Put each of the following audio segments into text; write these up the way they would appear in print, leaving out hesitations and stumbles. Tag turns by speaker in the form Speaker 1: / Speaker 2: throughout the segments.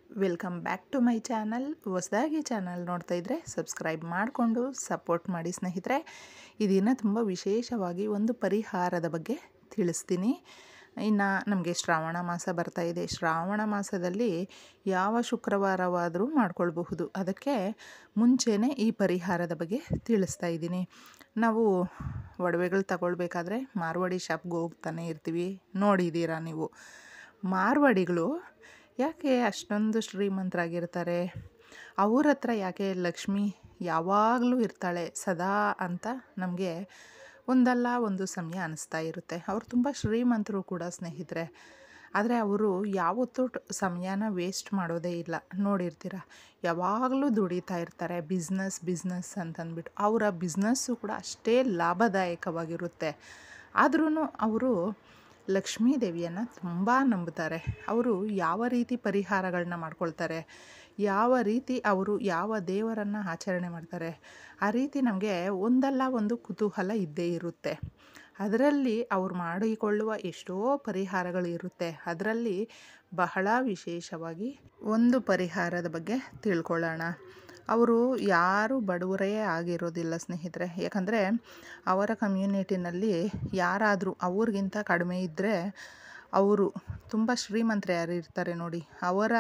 Speaker 1: Welcome back to my channel. ಹೊಸದಾಗಿ channel ನೋಡ್ತಾ ಇದ್ದರೆ ಸಬ್ಸ್ಕ್ರೈಬ್ ಮಾಡಿಕೊಂಡು ಸಪೋರ್ಟ್ ಮಾಡಿ ಸ್ನೇಹಿತರೆ. ಈ ದಿನ ತುಂಬ ವಿಶೇಷವಾಗಿ ಒಂದು ಪರಿಹಾರದ ಬಗ್ಗೆ ತಿಳಿಸ್ತೀನಿ. ಇನ್ನು ನಮಗೆ ಶ್ರಾವಣ ಮಾಸ ಬರ್ತಾ ಇದೆ. ಶ್ರಾವಣ ಮಾಸದಲ್ಲಿ ಯಾವ ಶುಕ್ರವಾರವಾದರೂ ಮಾಡ್ಕೊಳ್ಬಹುದು. ಅದಕ್ಕೆ ಮುಂಚೆನೇ ಈ ಪರಿಹಾರದ ಬಗ್ಗೆ ತಿಳಿಸ್ತಾ ಇದ್ದೀನಿ. ನಾವು ಒಡವೆಗಳು ತಗೊಳ್ಬೇಕಾದ್ರೆ ಮಾರ್ವಾಡಿ ಶಾಪ್ಗೆ ಹೋಗ್ತಾನೆ ಇರ್ತೀವಿ, ನೋಡಿದ್ದೀರಾ ನೀವು. ಮಾರ್ವಾಡಿಗಳು ಯಾಕೆ ಅಷ್ಟೊಂದು ಶ್ರೀಮಂತರಾಗಿರ್ತಾರೆ? ಅವ್ರ ಹತ್ರ ಯಾಕೆ ಲಕ್ಷ್ಮಿ ಯಾವಾಗಲೂ ಇರ್ತಾಳೆ ಸದಾ ಅಂತ ನಮಗೆ ಒಂದಲ್ಲ ಒಂದು ಸಮಯ ಅನಿಸ್ತಾ ಇರುತ್ತೆ. ಅವ್ರು ತುಂಬ ಶ್ರೀಮಂತರು ಕೂಡ ಸ್ನೇಹಿತರೆ. ಆದರೆ ಅವರು ಯಾವತ್ತೂ ಸಮಯನ ವೇಸ್ಟ್ ಮಾಡೋದೇ ಇಲ್ಲ. ನೋಡಿರ್ತೀರ, ಯಾವಾಗಲೂ ದುಡಿತಾ ಇರ್ತಾರೆ. ಬಿಸ್ನೆಸ್ ಅಂತಂದ್ಬಿಟ್ಟು ಅವರ ಬಿಸ್ನೆಸ್ಸು ಕೂಡ ಅಷ್ಟೇ ಲಾಭದಾಯಕವಾಗಿರುತ್ತೆ. ಆದ್ರೂ ಅವರು ಲಕ್ಷ್ಮೀ ದೇವಿಯನ್ನು ತುಂಬ ನಂಬುತ್ತಾರೆ. ಅವರು ಯಾವ ರೀತಿ ಪರಿಹಾರಗಳನ್ನ ಮಾಡ್ಕೊಳ್ತಾರೆ, ಯಾವ ರೀತಿ ಅವರು ಯಾವ ದೇವರನ್ನು ಆಚರಣೆ ಮಾಡ್ತಾರೆ, ಆ ರೀತಿ ನಮಗೆ ಒಂದಲ್ಲ ಒಂದು ಕುತೂಹಲ ಇದ್ದೇ ಇರುತ್ತೆ. ಅದರಲ್ಲಿ ಅವ್ರು ಮಾಡಿಕೊಳ್ಳುವ ಎಷ್ಟೋ ಪರಿಹಾರಗಳು ಇರುತ್ತೆ. ಅದರಲ್ಲಿ ಬಹಳ ವಿಶೇಷವಾಗಿ ಒಂದು ಪರಿಹಾರದ ಬಗ್ಗೆ ತಿಳ್ಕೊಳ್ಳೋಣ. ಅವರು ಯಾರು ಬಡವರೇ ಆಗಿರೋದಿಲ್ಲ ಸ್ನೇಹಿತರೆ. ಯಾಕಂದರೆ ಅವರ ಕಮ್ಯುನಿಟಿನಲ್ಲಿ ಯಾರಾದರೂ ಅವ್ರಿಗಿಂತ ಕಡಿಮೆ ಇದ್ದರೆ ಅವರು ತುಂಬ ಶ್ರೀಮಂತರು ಯಾರು ಇರ್ತಾರೆ ನೋಡಿ, ಅವರ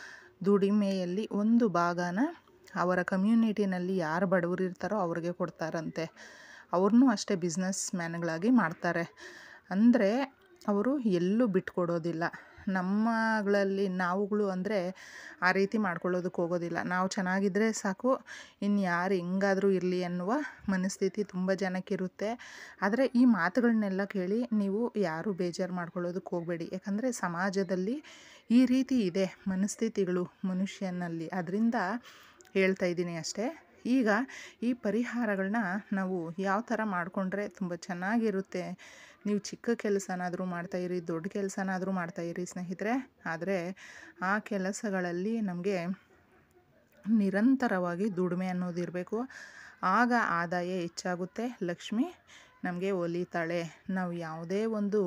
Speaker 1: ದುಡಿಮೆಯಲ್ಲಿ ಒಂದು ಭಾಗನ ಅವರ ಕಮ್ಯುನಿಟಿನಲ್ಲಿ ಯಾರು ಬಡವರು ಇರ್ತಾರೋ ಅವ್ರಿಗೆ ಕೊಡ್ತಾರಂತೆ. ಅವ್ರನ್ನೂ ಅಷ್ಟೇ ಬಿಸ್ನೆಸ್ ಮ್ಯಾನ್ಗಳಾಗಿ ಮಾಡ್ತಾರೆ. ಅಂದರೆ ಅವರು ಎಲ್ಲೂ ಬಿಟ್ಕೊಡೋದಿಲ್ಲ. ನಮ್ಮಗಳಲ್ಲಿ ನಾವುಗಳು ಅಂದರೆ ಆ ರೀತಿ ಮಾಡ್ಕೊಳ್ಳೋದಕ್ಕೆ ಹೋಗೋದಿಲ್ಲ. ನಾವು ಚೆನ್ನಾಗಿದ್ದರೆ ಸಾಕು, ಇನ್ನು ಯಾರು ಹೆಂಗಾದರೂ ಇರಲಿ ಅನ್ನುವ ಮನಸ್ಥಿತಿ ತುಂಬ ಜನಕ್ಕಿರುತ್ತೆ. ಆದರೆ ಈ ಮಾತುಗಳನ್ನೆಲ್ಲ ಕೇಳಿ ನೀವು ಯಾರೂ ಬೇಜಾರು ಮಾಡ್ಕೊಳ್ಳೋದಕ್ಕೆ ಹೋಗಬೇಡಿ. ಯಾಕಂದರೆ ಸಮಾಜದಲ್ಲಿ ಈ ರೀತಿ ಇದೆ ಮನಸ್ಥಿತಿಗಳು ಮನುಷ್ಯನಲ್ಲಿ. ಅದರಿಂದ ಹೇಳ್ತಾ ಇದ್ದೀನಿ ಅಷ್ಟೇ. ಈಗ ಈ ಪರಿಹಾರಗಳನ್ನ ನಾವು ಯಾವ ಥರ ಮಾಡಿಕೊಂಡ್ರೆ ತುಂಬ ಚೆನ್ನಾಗಿರುತ್ತೆ. ನೀವು ಚಿಕ್ಕ ಕೆಲಸನಾದರೂ ಮಾಡ್ತಾಯಿರಿ, ದೊಡ್ಡ ಕೆಲಸನಾದರೂ ಮಾಡ್ತಾಯಿರಿ ಸ್ನೇಹಿತರೆ. ಆದರೆ ಆ ಕೆಲಸಗಳಲ್ಲಿ ನಮಗೆ ನಿರಂತರವಾಗಿ ದುಡಿಮೆ ಅನ್ನೋದಿರಬೇಕು. ಆಗ ಆದಾಯ ಹೆಚ್ಚಾಗುತ್ತೆ, ಲಕ್ಷ್ಮಿ ನಮಗೆ ಒಲಿತಾಳೆ. ನಾವು ಯಾವುದೇ ಒಂದು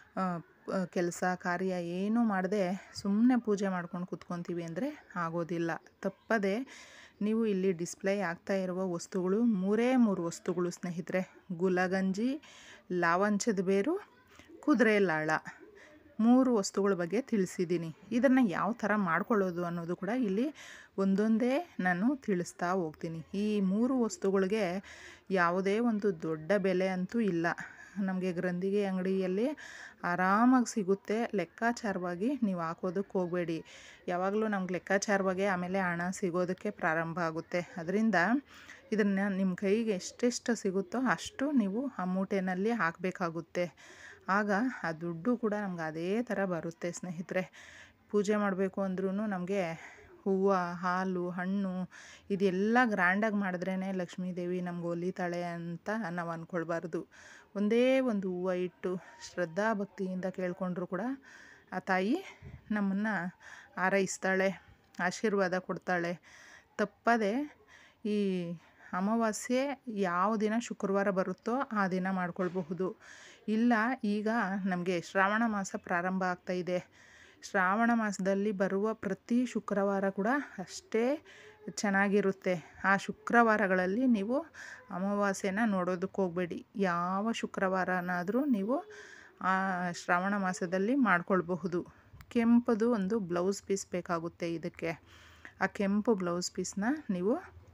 Speaker 1: ಕೆಲಸ ಕಾರ್ಯ ಏನೂ ಮಾಡದೆ ಸುಮ್ಮನೆ ಪೂಜೆ ಮಾಡ್ಕೊಂಡು ಕೂತ್ಕೊತೀವಿ ಅಂದರೆ ಆಗೋದಿಲ್ಲ. ತಪ್ಪದೆ ನೀವು ಇಲ್ಲಿ ಡಿಸ್ಪ್ಲೇ ಆಗ್ತಾ ಇರುವ ವಸ್ತುಗಳು ಮೂರೇ ವಸ್ತುಗಳು ಸ್ನೇಹಿತರೆ. ಗುಲಗಂಜಿ, ಲಾವಂಚದ ಬೇರು, ಕುದುರೆ ಲಾಳ, 3 ವಸ್ತುಗಳ ಬಗ್ಗೆ ತಿಳಿಸಿದ್ದೀನಿ. ಇದನ್ನು ಯಾವ ಥರ ಮಾಡ್ಕೊಳ್ಳೋದು ಅನ್ನೋದು ಕೂಡ ಇಲ್ಲಿ ಒಂದೊಂದೇ ನಾನು ತಿಳಿಸ್ತಾ ಹೋಗ್ತೀನಿ. ಈ 3 ವಸ್ತುಗಳಿಗೆ ಯಾವುದೇ ಒಂದು ದೊಡ್ಡ ಬೆಲೆ ಅಂತೂ ಇಲ್ಲ. ನಮಗೆ ಗ್ರಂಥಿಗೆ ಅಂಗಡಿಯಲ್ಲಿ ಆರಾಮಾಗಿ ಸಿಗುತ್ತೆ. ಲೆಕ್ಕಾಚಾರವಾಗಿ ನೀವು ಹಾಕೋದಕ್ಕೆ ಹೋಗಬೇಡಿ. ಯಾವಾಗಲೂ ನಮ್ಗೆ ಲೆಕ್ಕಾಚಾರವಾಗಿ ಆಮೇಲೆ ಹಣ ಸಿಗೋದಕ್ಕೆ ಪ್ರಾರಂಭ ಆಗುತ್ತೆ. ಅದರಿಂದ ಇದನ್ನು ನಿಮ್ಮ ಕೈಗೆ ಎಷ್ಟೆಷ್ಟು ಸಿಗುತ್ತೋ ಅಷ್ಟು ನೀವು ಆ ಮೂಟೆಯಲ್ಲಿ ಹಾಕಬೇಕಾಗುತ್ತೆ. ಆಗ ಆ ದುಡ್ಡು ಕೂಡ ನಮ್ಗೆ ಅದೇ ಥರ ಬರುತ್ತೆ ಸ್ನೇಹಿತರೆ. ಪೂಜೆ ಮಾಡಬೇಕು ಅಂದ್ರೂ ನಮಗೆ ಹೂವು, ಹಾಲು, ಹಣ್ಣು ಇದೆಲ್ಲ ಗ್ರ್ಯಾಂಡಾಗಿ ಮಾಡಿದ್ರೇ ಲಕ್ಷ್ಮೀ ದೇವಿ ನಮ್ಗೆ ಒಲಿತಾಳೆ ಅಂತ ನಾವು ಅಂದ್ಕೊಳ್ಬಾರ್ದು. ಒಂದೇ ಒಂದು ಹೂವು ಇಟ್ಟು ಶ್ರದ್ಧಾ ಭಕ್ತಿಯಿಂದ ಕೇಳಿಕೊಂಡ್ರೂ ಕೂಡ ಆ ತಾಯಿ ನಮ್ಮನ್ನು ಹಾರೈಸ್ತಾಳೆ, ಆಶೀರ್ವಾದ ಕೊಡ್ತಾಳೆ. ತಪ್ಪದೆ ಈ ಅಮಾವಾಸ್ಯೆ ಯಾವ ದಿನ ಶುಕ್ರವಾರ ಬರುತ್ತೋ ಆ ದಿನ ಮಾಡ್ಕೊಳ್ಬಹುದು. ಇಲ್ಲ, ಈಗ ನಮಗೆ ಶ್ರಾವಣ ಮಾಸ ಪ್ರಾರಂಭ ಆಗ್ತಾಯಿದೆ. ಶ್ರಾವಣ ಮಾಸದಲ್ಲಿ ಬರುವ ಪ್ರತಿ ಶುಕ್ರವಾರ ಕೂಡ ಅಷ್ಟೇ ಚೆನ್ನಾಗಿರುತ್ತೆ. ಆ ಶುಕ್ರವಾರಗಳಲ್ಲಿ ನೀವು ಅಮಾವಾಸ್ಯೆನ ನೋಡೋದಕ್ಕೆ ಹೋಗಬೇಡಿ. ಯಾವ ಶುಕ್ರವಾರನಾದರೂ ನೀವು ಆ ಶ್ರಾವಣ ಮಾಸದಲ್ಲಿ ಮಾಡ್ಕೊಳ್ಬಹುದು. ಕೆಂಪದು ಒಂದು ಬ್ಲೌಸ್ ಪೀಸ್ ಬೇಕಾಗುತ್ತೆ ಇದಕ್ಕೆ. ಆ ಕೆಂಪು ಬ್ಲೌಸ್ ಪೀಸ್ನ ನೀವು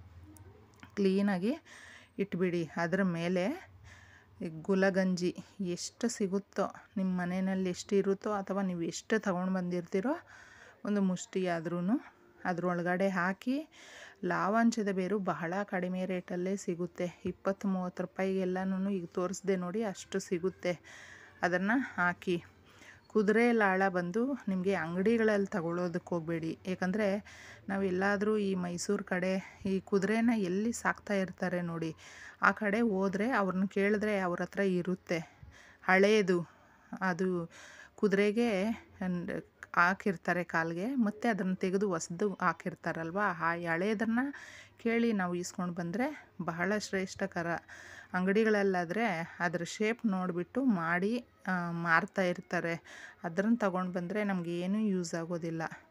Speaker 1: ಕ್ಲೀನಾಗಿ ಇಟ್ಬಿಡಿ. ಅದರ ಮೇಲೆ ಗುಲಗಂಜಿ ಎಷ್ಟು ಸಿಗುತ್ತೋ ನಿಮ್ಮ ಮನೆಯಲ್ಲಿ ಎಷ್ಟು ಇರುತ್ತೋ ಅಥವಾ ನೀವು ಎಷ್ಟು ತಗೊಂಡು ಬಂದಿರ್ತೀರೋ ಒಂದು ಮುಷ್ಟಿ ಆದ್ರೂ ಅದರೊಳಗಡೆ ಹಾಕಿ. ಲಾವಂಚದ ಬೇರು ಬಹಳ ಕಡಿಮೆ ರೇಟಲ್ಲೇ ಸಿಗುತ್ತೆ. 20-30 ರೂಪಾಯಿಗೆಲ್ಲನೂ ಈಗ ತೋರಿಸ್ದೆ ನೋಡಿ ಅಷ್ಟು ಸಿಗುತ್ತೆ. ಅದನ್ನು ಹಾಕಿ. ಕುದುರೆ ಲಾಳ ಬಂದು ನಿಮಗೆ ಅಂಗಡಿಗಳಲ್ಲಿ ತಗೊಳ್ಳೋದಕ್ಕೆ ಹೋಗಬೇಡಿ. ಏಕೆಂದರೆ ನಾವೆಲ್ಲಾದರೂ ಈ ಮೈಸೂರು ಕಡೆ ಈ ಕುದುರೆನ ಎಲ್ಲಿ ಸಾಕ್ತಾ ಇರ್ತಾರೆ ನೋಡಿ, ಆ ಕಡೆ ಹೋದರೆ ಅವ್ರನ್ನ ಕೇಳಿದ್ರೆ ಅವ್ರ ಹತ್ರ ಇರುತ್ತೆ. ಹಳೇದು ಅದು ಕುದುರೆಗೆ ಹಾಕಿರ್ತಾರೆ ಕಾಲಿಗೆ, ಮತ್ತು ಅದನ್ನು ತೆಗೆದು ಹೊಸ್ದು ಹಾಕಿರ್ತಾರಲ್ವ, ಆ ಹಳೇದನ್ನು ಕೇಳಿ ನಾವು ಇಸ್ಕೊಂಡು ಬಂದರೆ ಬಹಳ ಶ್ರೇಷ್ಠಕರ. ಅಂಗಡಿಗಳಲ್ಲಾದರೆ ಅದರ ಶೇಪ್ ನೋಡಿಬಿಟ್ಟು ಮಾಡಿ ಮಾರ್ತಾ ಇರ್ತಾರೆ. ಅದನ್ನು ತಗೊಂಡು ಬಂದರೆ ನಮಗೇನೂ ಯೂಸ್ ಆಗೋದಿಲ್ಲ.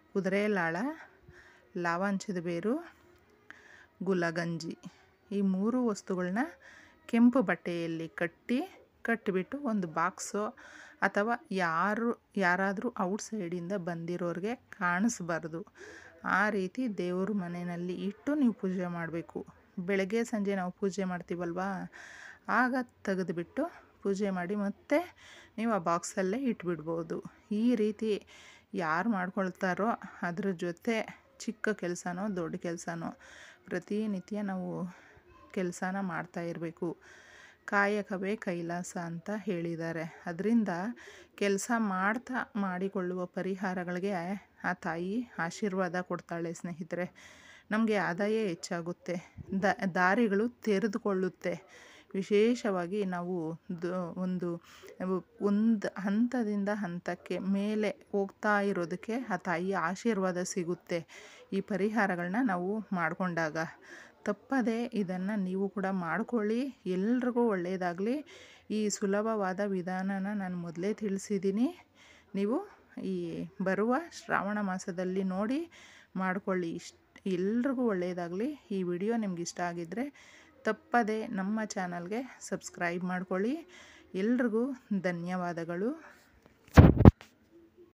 Speaker 1: ಕುದುರೆ ಲಾಳ, ಲಾವಂಚದ ಬೇರು, ಗುಲಗಂಜಿ ಈ 3 ವಸ್ತುಗಳನ್ನ ಕೆಂಪು ಬಟ್ಟೆಯಲ್ಲಿ ಕಟ್ಟಿಬಿಟ್ಟು ಒಂದು ಬಾಕ್ಸು ಅಥವಾ ಯಾರಾದರೂ ಔಟ್ಸೈಡಿಂದ ಬಂದಿರೋರಿಗೆ ಕಾಣಿಸ್ಬಾರ್ದು ಆ ರೀತಿ ದೇವ್ರ ಮನೆಯಲ್ಲಿ ಇಟ್ಟು ನೀವು ಪೂಜೆ ಮಾಡಬೇಕು. ಬೆಳಗ್ಗೆ ಸಂಜೆ ನಾವು ಪೂಜೆ ಮಾಡ್ತೀವಲ್ವಾ, ಆಗ ತೆಗೆದುಬಿಟ್ಟು ಪೂಜೆ ಮಾಡಿ ಮತ್ತೆ ನೀವು ಆ ಬಾಕ್ಸಲ್ಲೇ ಇಟ್ಬಿಡ್ಬೋದು. ಈ ರೀತಿ ಯಾರು ಮಾಡ್ಕೊಳ್ತಾರೋ ಅದ್ರ ಜೊತೆ ಚಿಕ್ಕ ಕೆಲಸನೋ ದೊಡ್ಡ ಕೆಲಸನೋ ಪ್ರತಿನಿತ್ಯ ನಾವು ಕೆಲಸನ ಮಾಡ್ತಾ ಇರಬೇಕು. ಕಾಯಕವೇ ಕೈಲಾಸ ಅಂತ ಹೇಳಿದ್ದಾರೆ. ಅದರಿಂದ ಕೆಲಸ ಮಾಡ್ತಾ ಮಾಡಿಕೊಳ್ಳುವ ಪರಿಹಾರಗಳಿಗೆ ಆ ತಾಯಿ ಆಶೀರ್ವಾದ ಕೊಡ್ತಾಳೆ ಸ್ನೇಹಿತರೆ. ನಮಗೆ ಆದಾಯ ಹೆಚ್ಚಾಗುತ್ತೆ, ದಾರಿಗಳು ತೆರೆದುಕೊಳ್ಳುತ್ತೆ. ವಿಶೇಷವಾಗಿ ನಾವು ಒಂದು ಹಂತದಿಂದ ಹಂತಕ್ಕೆ ಮೇಲೆ ಹೋಗ್ತಾ ಇರೋದಕ್ಕೆ ಆ ತಾಯಿಯ ಆಶೀರ್ವಾದ ಸಿಗುತ್ತೆ ಈ ಪರಿಹಾರಗಳನ್ನ ನಾವು ಮಾಡಿಕೊಂಡಾಗ. ತಪ್ಪದೆ ಇದನ್ನು ನೀವು ಕೂಡ ಮಾಡ್ಕೊಳ್ಳಿ. ಎಲ್ರಿಗೂ ಒಳ್ಳೆಯದಾಗಲಿ. ಈ ಸುಲಭವಾದ ವಿಧಾನನ ನಾನು ಮೊದಲೇ ತಿಳಿಸಿದ್ದೀನಿ. ನೀವು ಈ ಬರುವ ಶ್ರಾವಣ ಮಾಸದಲ್ಲಿ ನೋಡಿ ಮಾಡ್ಕೊಳ್ಳಿ. ಎಲ್ರಿಗೂ ಒಳ್ಳೆಯದಾಗಲಿ. ಈ ವಿಡಿಯೋ ನಿಮ್ಗೆ ಇಷ್ಟ ಆಗಿದ್ದರೆ ತಪ್ಪದೆ ನಮ್ಮ ಚಾನಲ್ಗೆ ಸಬ್ಸ್ಕ್ರೈಬ್ ಮಾಡ್ಕೊಳ್ಳಿ. ಎಲ್ರಿಗೂ ಧನ್ಯವಾದಗಳು.